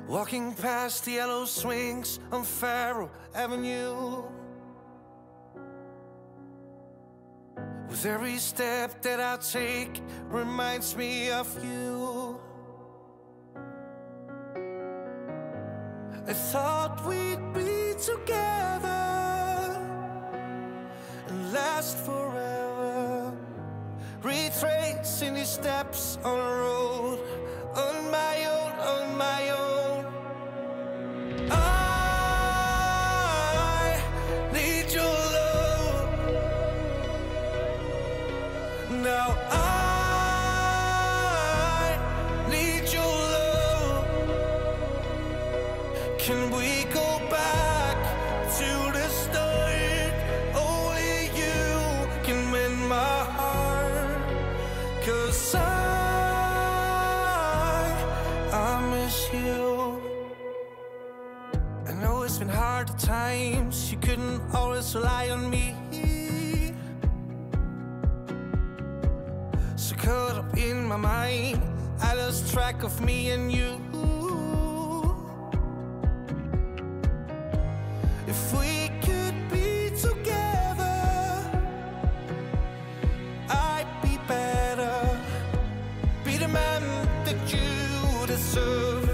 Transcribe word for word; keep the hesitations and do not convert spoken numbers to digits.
Walking past the yellow swings on Faro Avenue, with every step that I take reminds me of you. I thought we'd be together and last forever, retracing these steps on the road, on my own, on my own. I need your love now. I need your love. Can we go back to the start? Only you can mend my heart, 'cause I, I miss you. I know it's been hard at times, you couldn't always rely on me. So caught up in my mind, I lost track of me and you. If we could be together, I'd be better, be the man that you deserve.